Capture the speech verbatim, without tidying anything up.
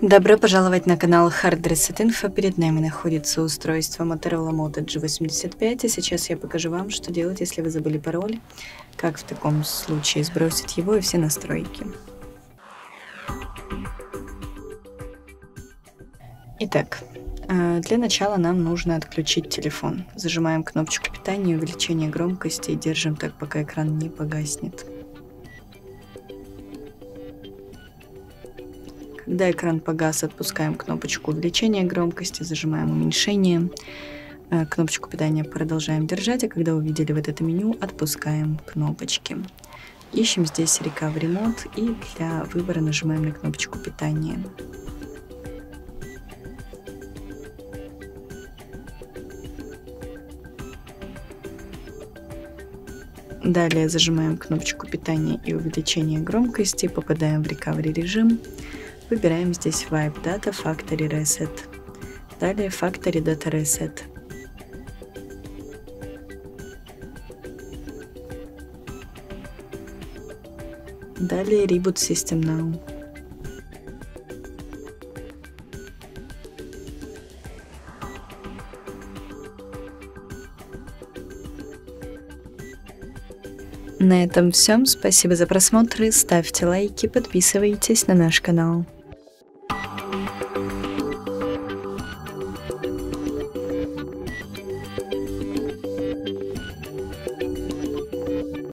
Добро пожаловать на канал Hard Reset Info. Перед нами находится устройство Motorola Moto джи восемьдесят пять, и сейчас я покажу вам, что делать, если вы забыли пароль, как в таком случае сбросить его и все настройки. Итак, для начала нам нужно отключить телефон. Зажимаем кнопочку питания, увеличение громкости и держим так, пока экран не погаснет. Когда экран погас, отпускаем кнопочку увеличения громкости, зажимаем уменьшение. Кнопочку питания продолжаем держать, а когда увидели вот это меню, отпускаем кнопочки. Ищем здесь Recovery Mode и для выбора нажимаем на кнопочку питания. Далее зажимаем кнопочку питания и увеличение громкости, попадаем в Recovery режим. Выбираем здесь Wipe Data Factory Reset. Далее Factory Data Reset. Далее Reboot System Now. На этом все. Спасибо за просмотр. Ставьте лайки, подписывайтесь на наш канал.